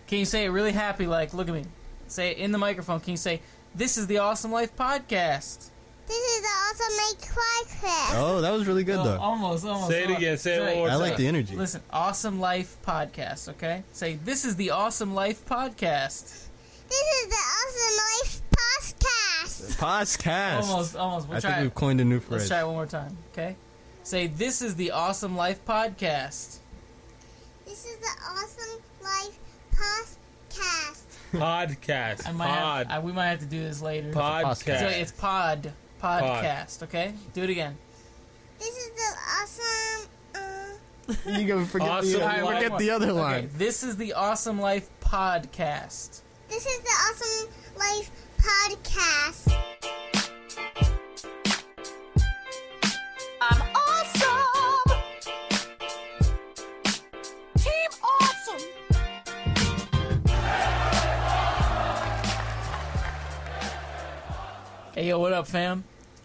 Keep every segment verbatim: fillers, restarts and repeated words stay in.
Can you say it really happy? Like, look at me. Say it in the microphone. Can you say, "This is the Awesome Life Podcast"? This is the Awesome Life Podcast. Oh, that was really good, Oh, though. almost, almost. Say it almost. again. Say it one more I time. like the energy. Listen, Awesome Life Podcast, okay? Say, "This is the Awesome Life Podcast." This is the Awesome Life Podcast. Podcast. Almost, almost. We'll I try think it. we've coined a new phrase. Let's try it one more time, okay? Say, "This is the Awesome Life Podcast." This is the Awesome Life Podcast. Podcast. I might Pod. have, I, we might have to do this later. Podcast. So it's pod. Podcast, okay? Do it again. This is the Awesome... Uh, You go forget, Awesome the, Life. forget the other Okay, line. this is the Awesome Life Podcast. this is the Awesome Life Podcast. I'm awesome! Team Awesome! Hey, yo, what up, fam?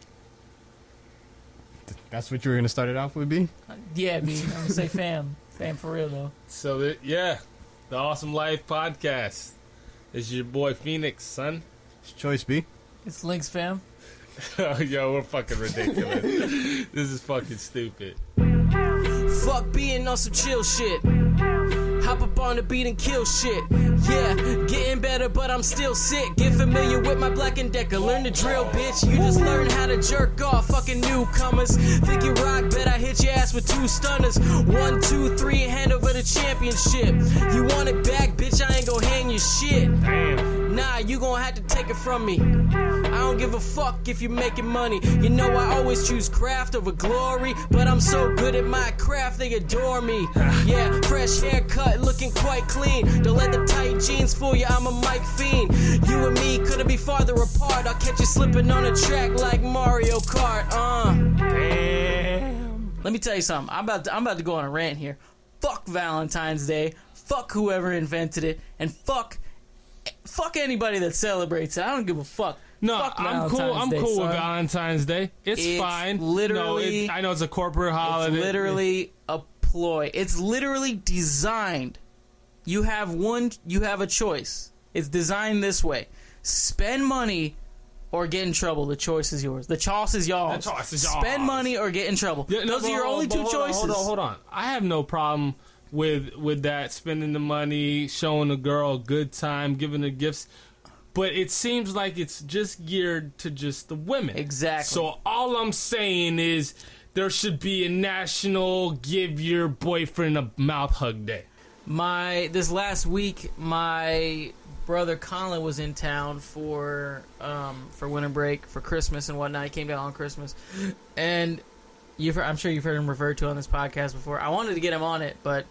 That's what you were going to start it off with, B? Uh, yeah, me. I'm gonna say fam. Fam for real, though. So, the, yeah, the Awesome Life Podcast. It's your boy Phoenix, son. It's choice, B. It's Links, fam. Yo, we're fucking ridiculous. This is fucking stupid. Fuck being on some chill shit. Hop up on the beat and kill shit. Yeah, getting better, but I'm still sick. Get familiar with my Black and Decker. Learn the drill, bitch. You just learn how to jerk off. Fucking newcomers. Think you rock, bet I hit your ass with two stunners. One, two, three, and hand over the championship. You want it back, bitch? I ain't gon' hang your shit. Damn. Nah, you gon' have to take it from me. I don't give a fuck if you're making money. You know I always choose craft over glory, but I'm so good at my craft, they adore me. Yeah, fresh haircut, looking quite clean. Don't let the tight jeans fool you, I'm a mic fiend. You and me couldn't be farther apart. I'll catch you slipping on a track like Mario Kart. Uh. Damn. Let me tell you something. I'm about to, I'm about to go on a rant here. Fuck Valentine's Day. Fuck whoever invented it, and fuck fuck anybody that celebrates it. I don't give a fuck. No, Fuck I'm cool. Valentine's I'm Day, cool with son. Valentine's Day. It's, It's fine. literally- no, it, I know it's a corporate holiday. It's literally a ploy. It's literally designed. You have one. You have a choice. It's designed this way: spend money or get in trouble. The choice is yours. The choice is yours. The choice is yours. Spend money or get in trouble. Yeah, no, Those are but your hold- only but two hold on, choices. Hold on, hold on. I have no problem with with that. Spending the money, showing the girl a good time, giving her gifts. But it seems like it's just geared to just the women. Exactly. So all I'm saying is there should be a national give your boyfriend a mouth hug day. My this last week, my brother Colin was in town for um, for winter break, for Christmas and whatnot. He came down on Christmas, and you've heard, I'm sure you've heard him referred to on this podcast before. I wanted to get him on it, but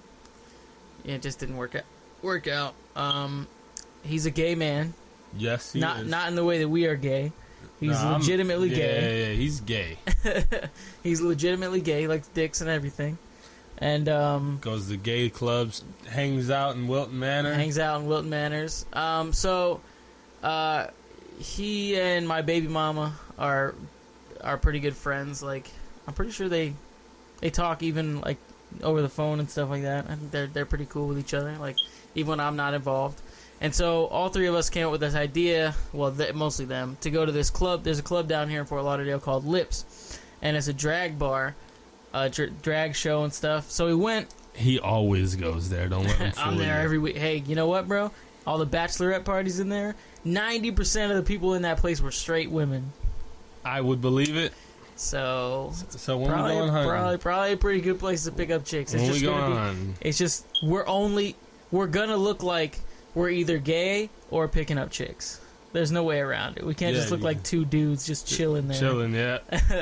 it just didn't work out. Work out. Um, he's a gay man. Yes, he not is. not in the way that we are gay. He's Nah, I'm- legitimately yeah, gay. Yeah, yeah, he's gay. He's legitimately gay. He likes dicks and everything, and um, Goes to gay clubs, hangs out in Wilton Manor. hangs out in Wilton Manors. Um, so uh, he and my baby mama are are pretty good friends. Like, I'm pretty sure they they talk even like over the phone and stuff like that. I think they're they're pretty cool with each other. Like, even when I'm not involved. And so all three of us came up with this idea, well, th- mostly them, to go to this club. There's a club down here in Fort Lauderdale called Lips, and it's a drag bar, a dr- drag show and stuff. So we went. He always goes there. Don't let him fool I'm there you. every week. Hey, you know what, bro? All the bachelorette parties in there, ninety percent of the people in that place were straight women. I would believe it. So So when probably, we going hunting? probably, probably a pretty good place to pick up chicks. It's when just we gonna going be. hunting? It's just we're only we're gonna look like we're either gay or picking up chicks. There's no way around it. We can't Yeah, just look yeah. like two dudes just chilling there. Chilling, yeah.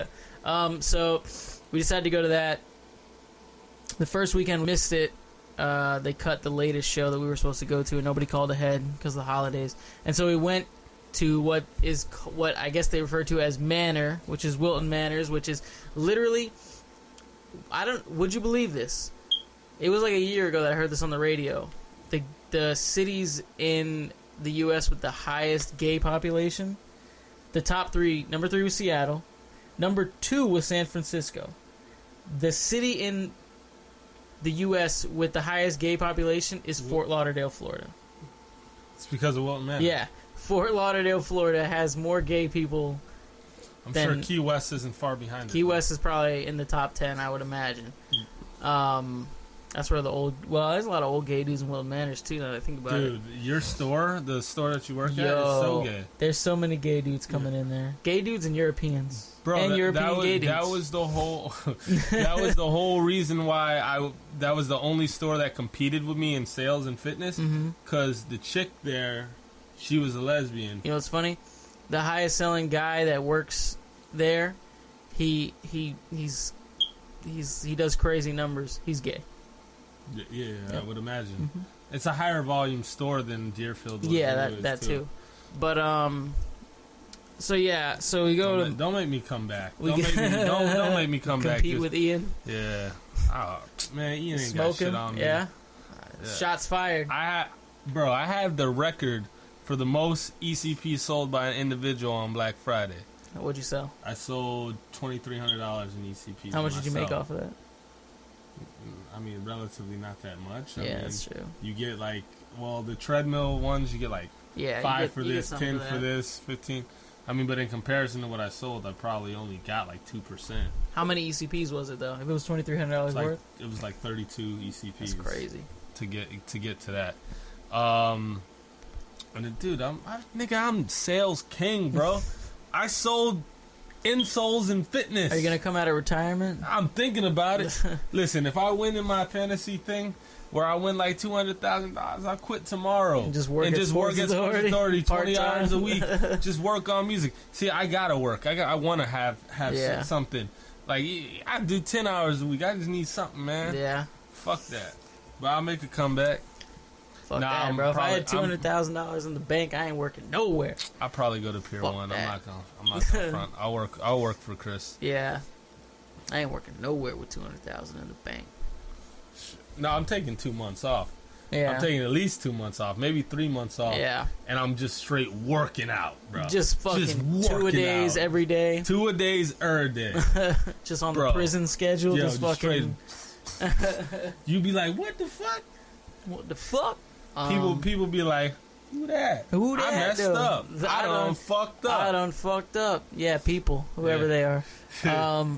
um, so we decided to go to that. The first weekend we missed it. Uh, they cut the latest show that we were supposed to go to, and nobody called ahead because of the holidays. And so we went to what is what I guess they refer to as Manor, which is Wilton Manors, which is literally. I don't. Would you believe this? It was like a year ago that I heard this on the radio. The the cities in the U S with the highest gay population, the top three, number three was Seattle, number two was San Francisco. The city in the U S with the highest gay population is Fort Lauderdale, Florida. It's because of Wilton Manor. Yeah, Fort Lauderdale, Florida has more gay people. I'm then sure Key West isn't far behind it. Key West is probably in the top ten, I would imagine. Um, that's where the old well, there's a lot of old gay dudes in Wilton Manors too. Now that I think about Dude, it. your store, the store that you work Yo, at, is so gay. There's so many gay dudes coming in there. Gay dudes and Europeans. Bro, and that, European that was, gay dudes. that was the whole. that was the whole reason why I. That was the only store that competed with me in sales and fitness. Because Mm-hmm. the chick there, she was a lesbian. You know what's funny? The highest selling guy that works there, he he he's he's he does crazy numbers. He's gay. Y- Yeah, Yep. I would imagine. Mhm. It's a higher volume store than Deerfield. Was Yeah, anyways, that that too. But um, so yeah, so we go Don't, to ma- don't make me come back. We Don't get- make me, don't, don't make me come back. compete Just- with Ian Yeah. Oh, man, Ian ain't got shit smoking. on me. Yeah. Yeah. Shots fired. I ha- bro, I have the record for the most E C P sold by an individual on Black Friday. What'd you sell? I sold twenty three hundred dollars in E C P. How much did you make off of that? I mean, relatively not that much. I Yeah, mean, that's true. You get like, well, the treadmill ones, you get like Yeah, you five get- for you get this, some ten for for that. this, fifteen. I mean, but in comparison to what I sold, I probably only got like two percent. How many E C Ps was it though? If it was twenty three hundred dollars Like worth, it was like thirty two E C Ps. that's crazy. to get to get to that. Um, and then, dude, I'm I, nigga, I'm sales king, bro. I sold insoles in fitness. Are you gonna come out of retirement? I'm thinking about it. Listen, if I win in my fantasy thing, where I win like two hundred thousand dollars, I quit tomorrow And just work and at just work Sports at Sports Authority? Authority twenty Part-time? hours a week. Just work on music. See, I gotta work. I got. I want to have have Yeah. s- something. Like I do ten hours a week. I just need something, man. Yeah. Fuck that. But I'll make a comeback. Fuck Nah, that, I'm bro. If I probably- had two hundred thousand dollars in the bank, I ain't working nowhere. I'll probably go to Pier Fuck One. that. I'm not gonna. I'm not gonna front. I'll work. I'll work for Chris. Yeah. I ain't working nowhere with two hundred thousand in the bank. No, I'm taking two months off. Yeah. I'm taking at least two months off, maybe three months off. Yeah. And I'm just straight working out, bro. Just fucking two a working days out. every day. Two a days er day. Just on Bro. the prison schedule. Yo, just just fucking. You be like, what the fuck? What the fuck? People, Um, people be like, who that? Who I that, messed though? up. I, I done done- fucked up. I done fucked up. Yeah, people, whoever Yeah. they are. Um,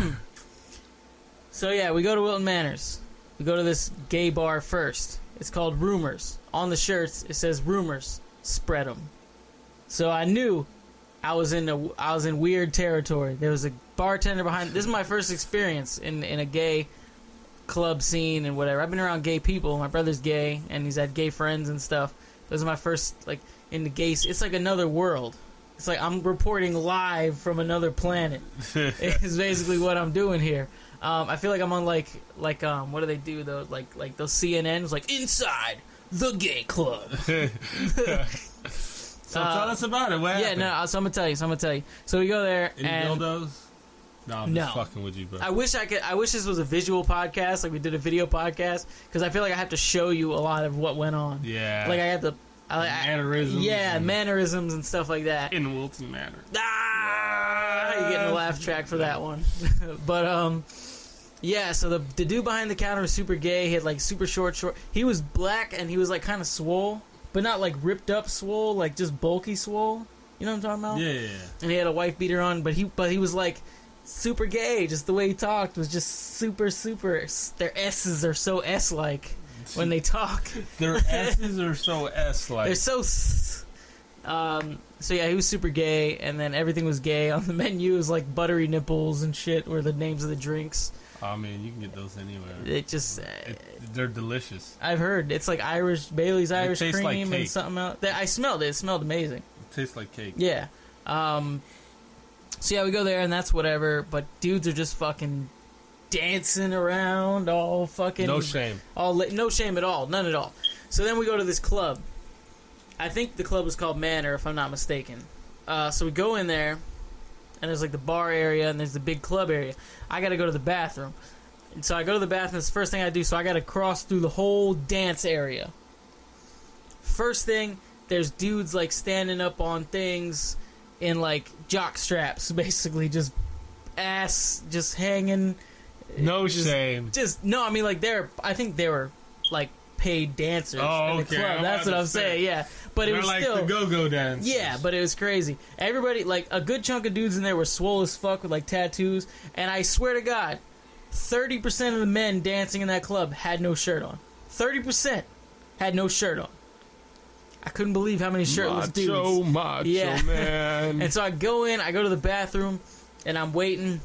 so yeah, we go to Wilton Manors. We go to this gay bar first. It's called Rumors. On the shirts, it says Rumors. Spread them. So I knew I was in a, I was in weird territory. There was a bartender behind. This is my first experience in in a gay club scene and whatever. I've been around gay people. My brother's gay, and he's had gay friends and stuff. This is my first like in the gay. It's like another world. It's like I'm reporting live from another planet. It's basically what I'm doing here. Um, I feel like I'm on like like um what do they do though like like those C N Ns like inside the gay club. So tell us about it. What Yeah, happened? no. So I'm gonna tell you. So I'm gonna tell you. So we go there Any and dildos? No, I'm No. just fucking with you, bro. I wish I could. I wish this was a visual podcast, like we did a video podcast, because I feel like I have to show you a lot of what went on. yeah. Like I have to. I, I, Mannerisms Yeah, and- mannerisms and stuff like that. in Wilton Manor. Ah, you getting a laugh track for that one. But um, yeah. So the the dude behind the counter was super gay. He had like super short, short. He was black and he was like kind of swole, but not like ripped up swole, like just bulky swole. You know what I'm talking about? Yeah. And he had a wife beater on, but he but he was like super gay. Just the way he talked was just super super. Their S's are so S like when they talk. Their S's are so S-like. They're so. s- Um. So yeah, he was super gay, and then everything was gay on the menu. Was like buttery nipples and shit, were the names of the drinks. I mean, you can get those anywhere. It just. Uh, It, they're delicious. I've heard it's like Irish Bailey's Irish tastes cream like and cake. something else. That- I smelled it. It smelled amazing. It tastes like cake. Yeah. Um. So yeah, we go there and that's whatever. But dudes are just fucking dancing around, all fucking No shame. all li- no shame at all, none at all. So then we go to this club. I think the club was called Manor, if I'm not mistaken. Uh, so we go in there, and there's like the bar area, and there's the big club area. I got to go to the bathroom, and so I go to the bathroom. It's the first thing I do. So I got to cross through the whole dance area. First thing, there's dudes like standing up on things in like jock straps, basically just ass just hanging. No Just- shame. Just no, I mean like they're. I think they were like paid dancers Oh, in the okay. club. I'm That's about what to I'm say. saying. Yeah, but it They're was like still the go-go dance. yeah, but it was crazy. Everybody, like a good chunk of dudes in there were swole as fuck with like tattoos, and I swear to God, thirty percent of the men dancing in that club had no shirt on. Thirty percent had no shirt on. I couldn't believe how many shirtless macho, dudes. Macho, Yeah. man. And so I go in, I go to the bathroom, and I'm waiting,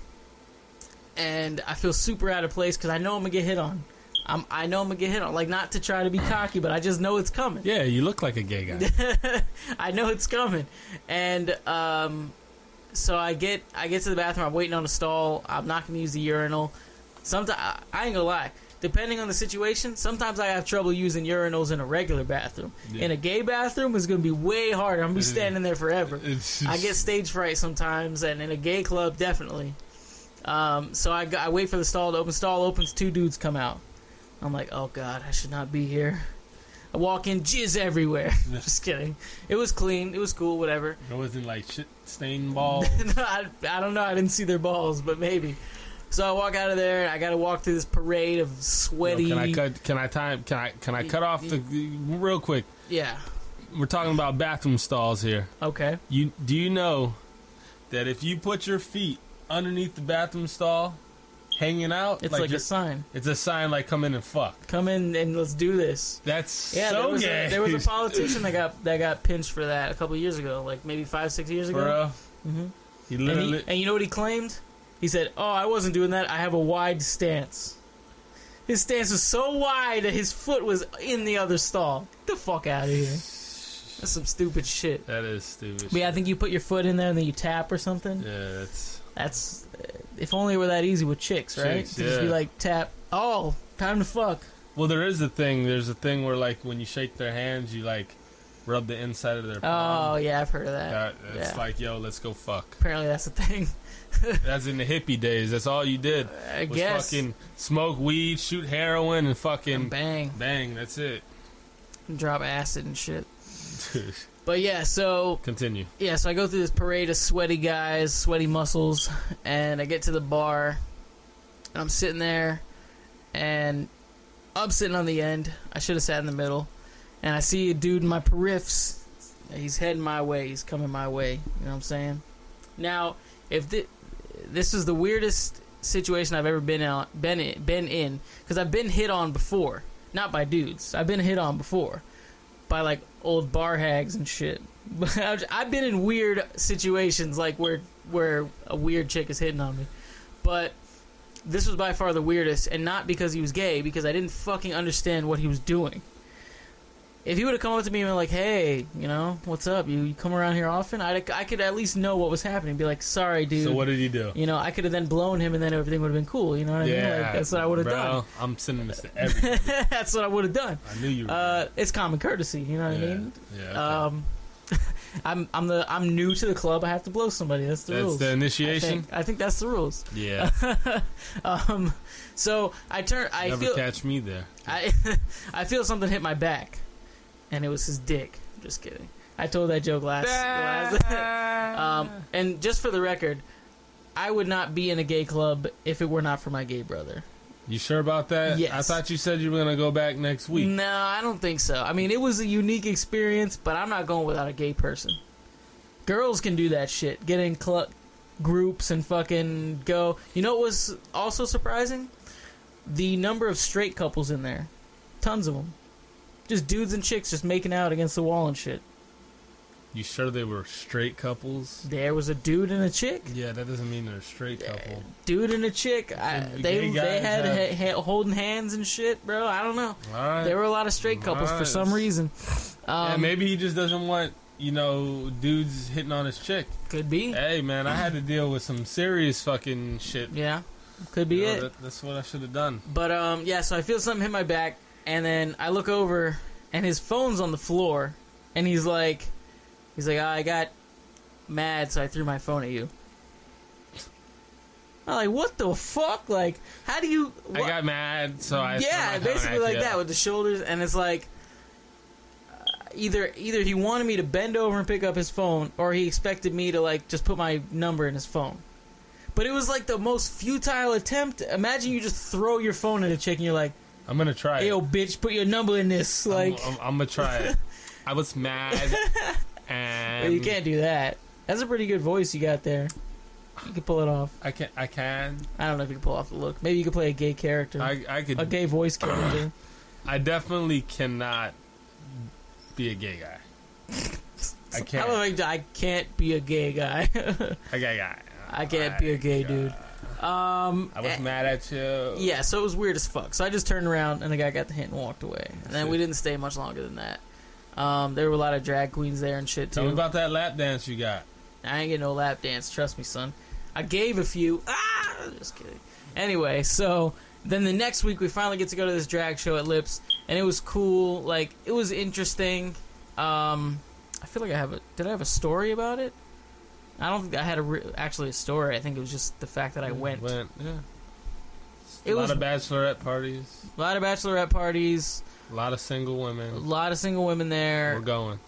and I feel super out of place because I know I'm gonna get hit on. I'm, I know I'm gonna get hit on. Like, not to try to be cocky, but I just know it's coming. Yeah, you look like a gay guy. I know it's coming, and um, so I get I get to the bathroom. I'm waiting on a stall. I'm not gonna use the urinal. Sometimes I, I ain't gonna lie. Depending on the situation, sometimes I have trouble using urinals in a regular bathroom. Yeah. In a gay bathroom, it's gonna be way harder. I'm gonna be It is. standing there forever. It's I get stage fright sometimes, and in a gay club, definitely. Um, so I, I wait for the stall to open. Stall opens, two dudes come out. I'm like, oh god, I should not be here. I walk in, jizz everywhere. Just kidding. It was clean. It was cool. Whatever. It wasn't like shit stained balls. I, I don't know. I didn't see their balls, but maybe. So I walk out of there, and I got to walk through this parade of sweaty. Yo, can I cut? Can I time? Can I? Can I cut off the real quick? Yeah. We're talking about bathroom stalls here. Okay. You do you know that if you put your feet underneath the bathroom stall, hanging out, It's like, a just- sign. it's a sign like come in and fuck. Come in and let's do this. That's Yeah, so there was gay. a, there was a politician that got that got pinched for that a couple of years ago, like maybe five, six years For ago. real? Mm-hmm. He And, literally. he, and you know what he claimed? He said, "Oh, I wasn't doing that. I have a wide stance." His stance was so wide that his foot was in the other stall. Get the fuck out of here. That's some stupid shit. that is stupid. But yeah, I think you put your foot in there and then you tap or something. Yeah, that's. That's if only it were that easy with chicks, right? Chicks, To just be yeah. like tap. Oh, time to fuck. Well, there is a thing. There's a thing where like when you shake their hands, you like rub the inside of their Oh palm. yeah, I've heard of that. That, it's yeah. like, yo, let's go fuck. Apparently that's the thing. That's in the hippie days. That's all you did. I was guess. fucking smoke weed, shoot heroin, and fucking And bang, bang. That's it. drop acid and shit. But yeah, so Continue. yeah, so I go through this parade of sweaty guys, sweaty muscles, and I get to the bar, and I'm sitting there, and I'm sitting on the end. I should have sat in the middle, and I see a dude in my periffs. He's heading my way. He's coming my way. You know what I'm saying? Now, if thi- this is the weirdest situation I've ever been on, been in, been in, because I've been hit on before, not by dudes. I've been hit on before by like old bar hags and shit. But I've been in weird situations, like where where a weird chick is hitting on me. But this was by far the weirdest, and not because he was gay, because I didn't fucking understand what he was doing. If he would have come up to me and been like, "Hey, you know, what's up? You, you come around here often?" I'd, I could at least know what was happening. Be like, "Sorry, dude." So what did he do? You know, I could have then blown him, and then everything would have been cool. You know what I mean? Like, that's what I would have bro, done. I'm sending this to everybody. That's what I would have done. I knew you were. Uh, it's common courtesy. You know what yeah. I mean? Yeah. Okay. Um, I'm I'm the I'm new to the club. I have to blow somebody. That's the That's rules. the I initiation. think, I think that's the rules. Yeah. Um, so I turn. I Never feel. catch me there. I I feel something hit my back, and it was his dick. Just kidding. I told that joke last. last um, and just for the record, I would not be in a gay club if it were not for my gay brother. You sure about that? Yes. I thought you said you were gonna go back next week. No, I don't think so. I mean, it was a unique experience, but I'm not going without a gay person. Girls can do that shit. Get in cl- groups and fucking go. You know what was also surprising? The number of straight couples in there. Tons of them. Just dudes and chicks just making out against the wall and shit. You sure they were straight couples? There was a dude and a chick. Yeah, that doesn't mean they're a straight couple. Dude and a chick. I, The they gay they guys had have- ha- ha- holding hands and shit, bro. I don't know. All right. There were a lot of straight couples for Nice. some reason. Um, yeah, maybe he just doesn't want, you know, dudes hitting on his chick. Could be. Hey, man, I had to deal with some serious fucking shit. Yeah. Could be You know, it. that- that's what I should have done. But um, yeah. So I feel something hit my back, and then I look over, and his phone's on the floor, and he's like, he's like, oh, I got mad, so I threw my phone at you. I'm like, what the fuck? Like, how do you? I what- got mad, so I threw my yeah, phone basically at like you. that with the shoulders, and it's like uh, either either he wanted me to bend over and pick up his phone, or he expected me to like just put my number in his phone. But it was like the most futile attempt. Imagine you just throw your phone at a chick and you're like, I'm gonna try Hey, it. yo, bitch, put your number in this. Like, I'm, I'm, I'm gonna try it. I was mad, and well, you can't do that. That's a pretty good voice you got there. You can pull it off. I can. I can. I don't know if you can pull off the look. Maybe you could play a gay character. I, I could. A gay voice character. I definitely cannot be a gay guy. I can't. I don't think I can't be a gay guy. A gay guy. I can't be a gay dude. Um, I was eh, mad at you. Yeah, so it was weird as fuck. So I just turned around and the guy got the hint and walked away. And then we didn't stay much longer than that. Um, there were a lot of drag queens there and shit too. Tell me about that lap dance you got. I ain't getting no lap dance. Trust me, son. I gave a few. Ah, just kidding. Anyway, so then the next week we finally get to go to this drag show at Lips, and it was cool. Like, it was interesting. Um, I feel like I have a. Did I have a story about it? I don't think I had a re- actually a story. I think it was just the fact that I went. Went, yeah. It a lot was of bachelorette parties. a lot of bachelorette parties. A lot of single A women. lot of single women there. We're going.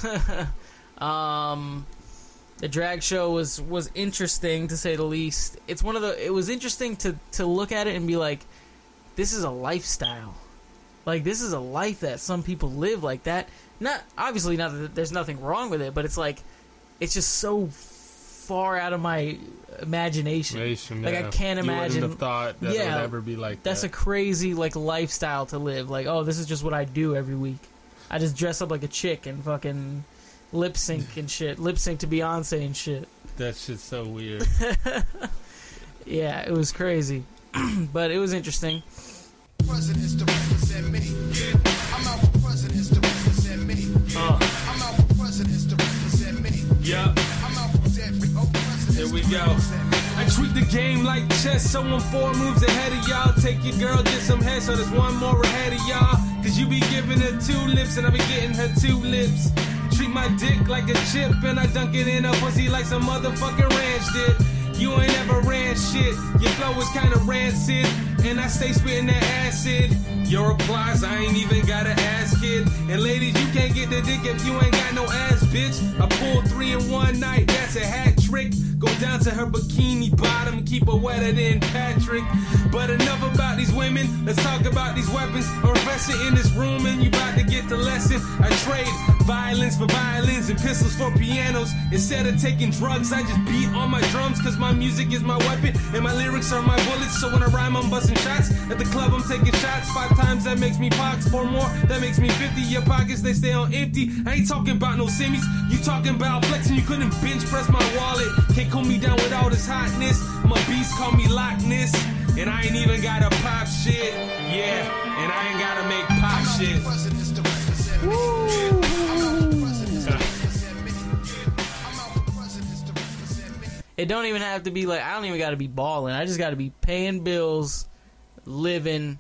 um, the drag show was was interesting to say the least. It's one of the. It was interesting to to look at it and be like, this is a lifestyle. Like, this is a life that some people live like that. Not obviously not that there's nothing wrong with it, but it's like, it's just so far out of my imagination. Nation, Like, yeah. I can't You imagine. wouldn't have thought that Yeah, it would ever be like That's that. a crazy like lifestyle to live. Like, oh, this is just what I do every week. I just dress up like a chick and fucking lip sync and shit. Lip sync to Beyonce and shit. That shit's so weird. Yeah, it was crazy, but it was interesting. Presidents to represent me. I'm out for presidents to represent me. Uh, I'm out for presidents to represent me. yeah. I'm out for every oh, presidents Here we to go. represent me. I treat the game like chess, so I'm four moves ahead of y'all. Take your girl, get some head, so there's one more ahead of y'all. Cause you be giving her two lips, and I be getting her two lips. Treat my dick like a chip, and I dunk it in her pussy like some motherfucking ranch did. You ain't ever ran shit, your flow is kinda rancid, and I stay spitting that acid. Your replies, I ain't even got an ass kid. And ladies, you can't get the dick if you ain't got no ass, bitch. I pulled three in one night, that's a hat trick. Go down to her bikini bottom, keep her wetter than Patrick. But enough about these women, let's talk about these weapons. A professor in this room and you about to get the lesson. I trade violins for violins and pistols for pianos. Instead of taking drugs, I just beat on my drums, cause my music is my weapon and my lyrics are my bullets. So when I rhyme, I'm busting shots. At the club, I'm taking shots. Five times, that makes me pox. Four more, that makes me fifty. Your pockets, they stay on empty. I ain't talking about no semis. You talking about flexing, you couldn't bench press my wallet. Can't cool me down with all this hotness. My beast call me Loch Ness. And I ain't even gotta pop shit. Yeah, and I ain't gotta make pop I'm out shit. for presidents to represent me. I'm out for presidents to represent me. I'm out for presidents to represent me. It don't even have to be like, I don't even got to be balling. I just got to be paying bills, living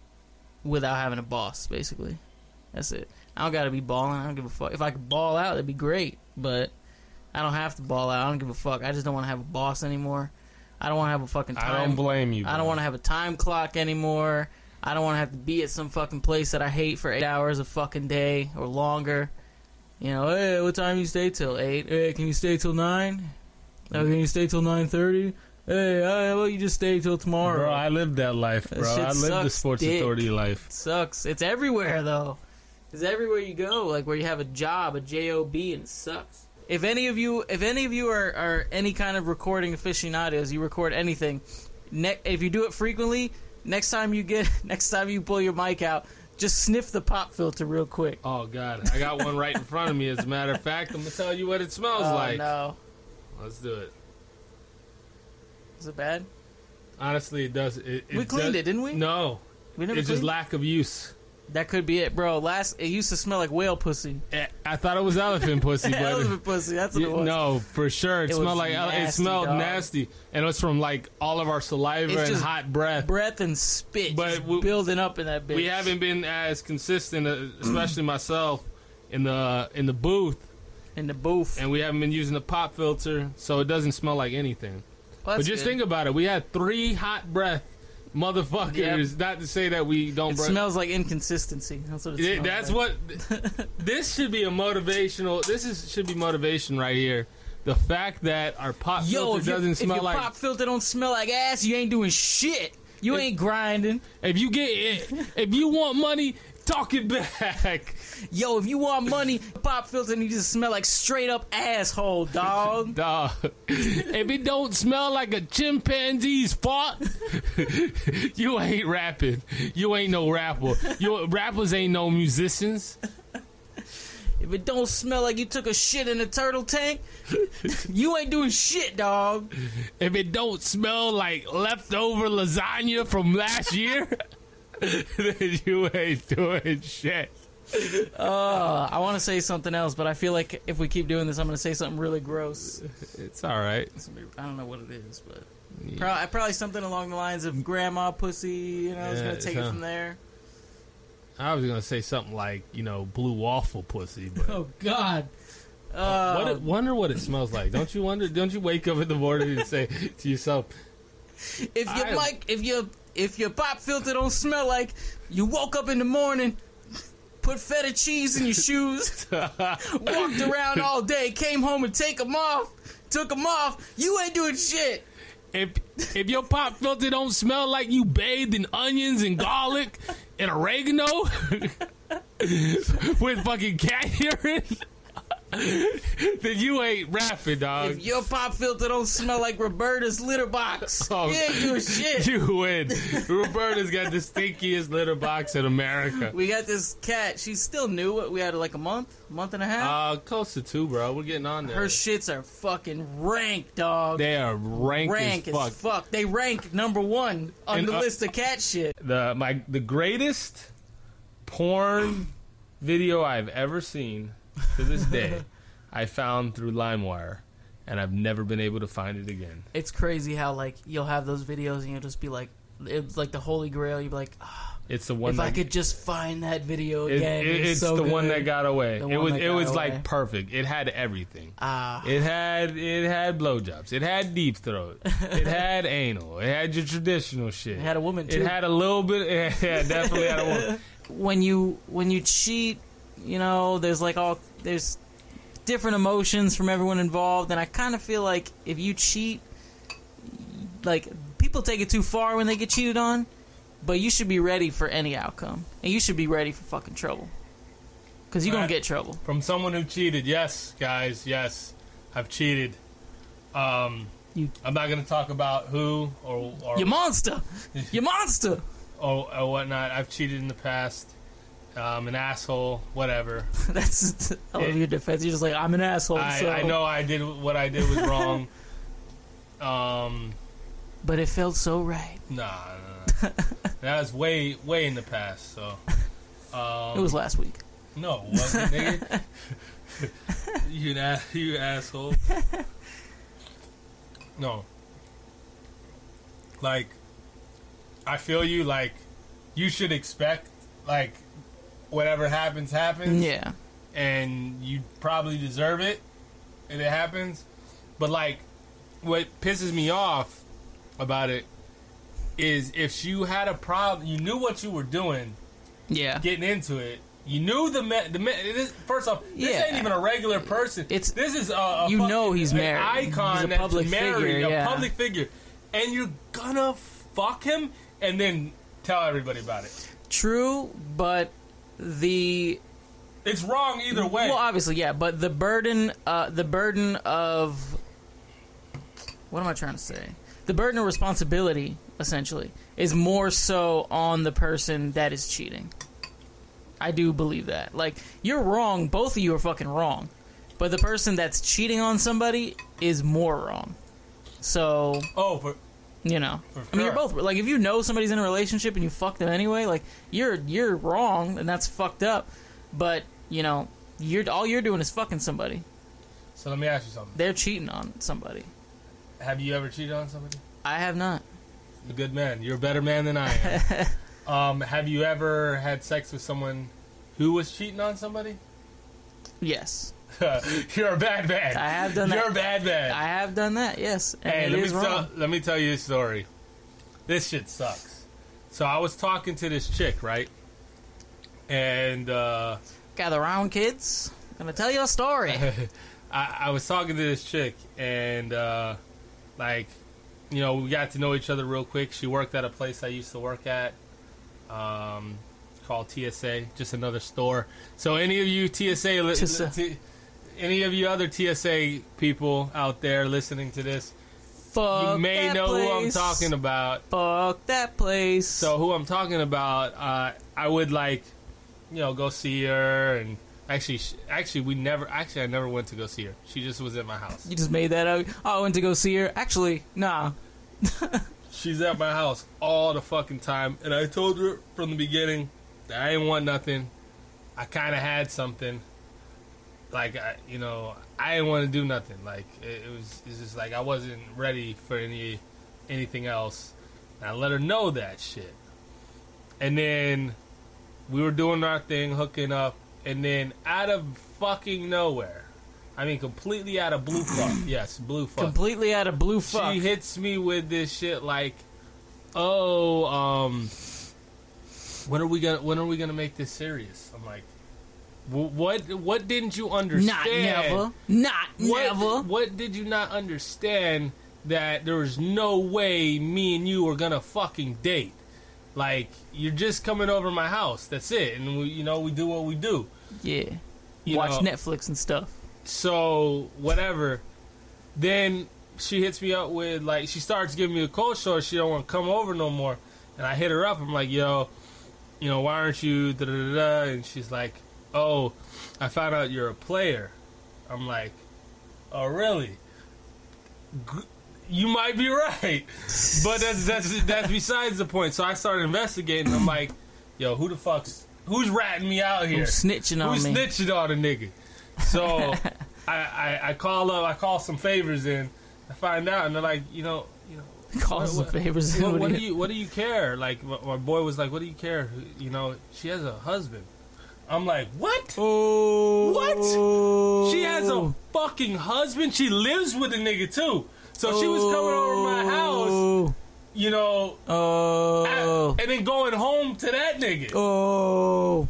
without having a boss, basically. That's it. I don't got to be balling. I don't give a fuck. If I could ball out, that'd be great. But I don't have to ball out. I don't give a fuck. I just don't want to have a boss anymore. I don't want to have a fucking time. I don't blame you. I don't bro. want to have a time clock anymore. I don't want to have to be at some fucking place that I hate for eight hours a fucking day or longer. You know, hey, what time you stay till? Eight? Hey, can you stay till nine? Oh, can you stay till nine thirty? Hey, how about you just stay till tomorrow? Bro, I lived that life, That bro. shit I lived the sucks sports dick. authority life. It sucks. It's everywhere, though. It's everywhere you go, like where you have a job, a job, and it sucks. If any of you, if any of you are, are any kind of recording aficionados, you record anything. Ne- if you do it frequently, next time you get, next time you pull your mic out, just sniff the pop filter real quick. Oh, God. I got one right in front of me, as a matter of fact. I'm going to tell you what it smells Oh like. no, Let's do it. is it bad? Honestly, it does. It, it We cleaned does, it, didn't we? No. We never It's just cleaned? lack of use. That could be it, bro. Last, it used to smell like whale pussy. Eh, I thought it was elephant pussy, but Elephant pussy. That's what it Yeah, was. no, for sure. It, It smelled was like ele- it nasty, smelled dog. nasty, and it was from like all of our saliva It's and just hot breath. Breath and spit, But just we- building up in that bitch. We haven't been as consistent, uh, especially myself, in the in the booth, in the booth. and we haven't been using the pop filter, so it doesn't smell like anything. Well, But that's just good. think about it. We had three hot breath motherfuckers. Yep. Not to say that we don't. It breath. smells like inconsistency. That's what it It- smells that's like. what. This should be a motivational. This is should be motivation right here. The fact that our pop Yo, filter if, your- doesn't if smell your like. pop filter don't smell like ass, you ain't doing shit. You if, ain't grinding. If you get if you want money, talk it back. Yo, if you want money, pop filter needs to smell like straight up asshole, dog. Dog. If it don't smell like a chimpanzee's fart, you ain't rapping. You ain't no rapper. You rappers ain't no musicians. If it don't smell like you took a shit in a turtle tank, you ain't doing shit, dog. If it don't smell like leftover lasagna from last year, then you ain't doing shit. Uh, I want to say something else, but I feel like if we keep doing this, I'm going to say something really gross. It's all right. I don't know what it is, but yeah. probably, probably something along the lines of grandma pussy. You know, I was Yeah, going to take so- it from there. I was gonna say something like, you know, blue waffle pussy, but Oh God. Uh, what it, wonder what it smells like. Don't you wonder? Don't you wake up in the morning and say to yourself, if your I- mic, if your if your pop filter don't smell like you woke up in the morning, put feta cheese in your shoes, walked around all day, came home and take them off, took them off, you ain't doing shit. if if your pop filter don't smell like you bathed in onions and garlic and oregano with fucking cat urine, then you ain't rapping, dog. If your pop filter don't smell like Roberta's litter box, Oh, you ain't doing shit. You win. Roberta's got the stinkiest litter box in America. We got this cat. She's still new. What, we had her like a month, month and a half. Uh, close to two, bro. We're getting on there. Her shits are fucking rank, dog. They are rank, rank as fuck. as fuck. They rank number one on And, the uh, list of cat shit. The my the greatest porn video I've ever seen to this day, I found through LimeWire, and I've never been able to find it again. It's crazy how like you'll have those videos and you'll just be like, it's like the holy grail. You'll be like, ah, It's the one if that I could just find that video it- again. it- it's it's so the good. one that got away. The It one was that it got was away. like perfect. It had everything. Ah, It had it had blowjobs. It had deep throat. It had anal. It had your traditional shit. it had a woman too. It had a little bit. Yeah, definitely had a woman. when you when you cheat, you know, there's like all there's different emotions from everyone involved, and I kind of feel like if you cheat, like people take it too far when they get cheated on, but you should be ready for any outcome, and you should be ready for fucking trouble, because you're gonna Right. get trouble. From someone who cheated, yes, guys, yes, I've cheated. Um, You- I'm not gonna talk about who or or, You monster, you monster. or or whatnot. I've cheated in the past. Um, an asshole, whatever. That's I love your defense. You're just like, I'm an asshole. I, so. I know I did what I did was wrong. Um, but it felt so right. nah, nah, nah. That was way way in the past. So um, It was last week. no, it wasn't, nigga. you an ass, you asshole. No. Like, I feel you. Like, you should expect, like, whatever happens, happens. Yeah. And you probably deserve it if it happens. But, like, what pisses me off about it is if you had a problem, you knew what you were doing Yeah. getting into it. You knew the man. The man. This, first off, this Yeah. ain't even a regular person. It's- this is a, a you fucking- know he's an married. icon He's a that's public married, figure, a yeah. public figure, and you're gonna fuck him and then tell everybody about it. True, but the It's wrong either way. well, obviously, yeah, but the burden, uh, the burden of what am I trying to say? The burden of responsibility, essentially, is more so on the person that is cheating. I do believe that. Like, you're wrong. Both of you are fucking wrong. But the person that's cheating on somebody is more wrong. So, oh, for, you know, For I mean, you're sure. both like, if you know somebody's in a relationship and you fuck them anyway, like you're you're wrong and that's fucked up. But you know, you're all you're doing is fucking somebody. so let me ask you something. They're cheating on somebody. Have you ever cheated on somebody? I have not. A good man. You're a better man than I am. um, have you ever had sex with someone who was cheating on somebody? Yes, You're a bad man. I have done You're that. a bad man. I have done that. Yes, and Hey, it let me is wrong. tell let me tell you a story. This shit sucks. So I was talking to this chick, right? And uh, Gather around, kids. I'm gonna tell you a story. I, I was talking to this chick, and uh, like you know, we got to know each other real quick. She worked at a place I used to work at, um, called T S A, just another store. So any of you T S A, li- T S A. T- any of you other T S A people out there listening to this, Fuck you may that know place. who I'm talking about. Fuck that place. So who I'm talking about, uh, I would like, you know, go see her, and actually, sh- actually, we never, actually, I never went to go see her. She just was at my house. You just made that up. Oh, I went to go see her. Actually, nah. She's at my house all the fucking time, and I told her from the beginning that I didn't want nothing. I kind of had something. Like, I, you know, I didn't want to do nothing. Like, it, it was, it's just like I wasn't ready for any anything else. And I let her know that shit. And then we were doing our thing, hooking up, and then out of fucking nowhere, I mean, completely out of blue fuck. Yes, blue fuck. Completely out of blue fuck. She hits me with this shit like, "Oh, um, when are we gonna when are we gonna make this serious?" I'm like, "What? What didn't you understand? Not never. Not What, never. what did you not understand that there was no way me and you were gonna fucking date? Like, you're just coming over my house. That's it. And we, you know, we do what we do. Yeah. You Watch know, Netflix and stuff. So whatever. Then she hits me up with, like, she starts giving me a cold shoulder. She don't want to come over no more. And I hit her up. I'm like, yo, you know, why aren't you da da da da? And she's like, oh, I found out you're a player. I'm like, oh, really? G- you might be right. But that's that's that's besides the point. So I started investigating. I'm like, yo, who the fuck's who's ratting me out here? Who's snitching on Who's me? snitching on a nigga? So I, I I call up, I call some favors in. I find out, and they're like, you know, you know, Call what, some what, favors. What, What what do do you- you what do you care? Like my, my boy was like, what do you care? You know, she has a husband. I'm like, what? Oh. What? She has a fucking husband. She lives with a nigga too. So she was coming over my house, you know, Oh. and then going home to that nigga. Oh.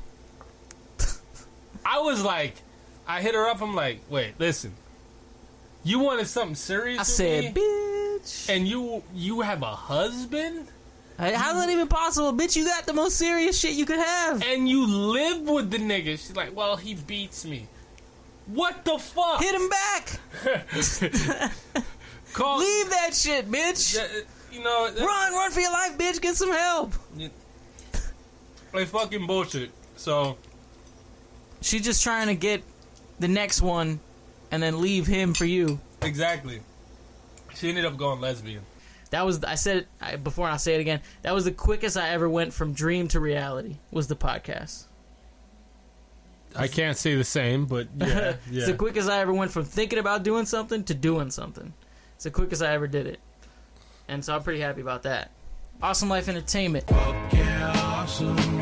I was like, I hit her up. I'm like, wait, listen. You wanted something serious I with said, me? bitch. And you you have a husband? Hey, how's that even possible? Bitch, you got the most serious shit you could have. And you live with the nigga. She's like, well, he beats me. What the fuck? Hit him back. Call, Leave that shit, bitch. uh, you know, uh, Run, run for your life, bitch. Get some help. like fucking bullshit. So, She's just trying to get the next one and then leave him for you. exactly. She ended up going lesbian. That was, I said it I, before and I'll say it again, that was the quickest I ever went from dream to reality, was the podcast. I can't say the same, but yeah. It's the quickest I ever went from thinking about doing something to doing something. It's the quickest I ever did it. And so I'm pretty happy about that. Awesome Life Entertainment. Fuck yeah, awesome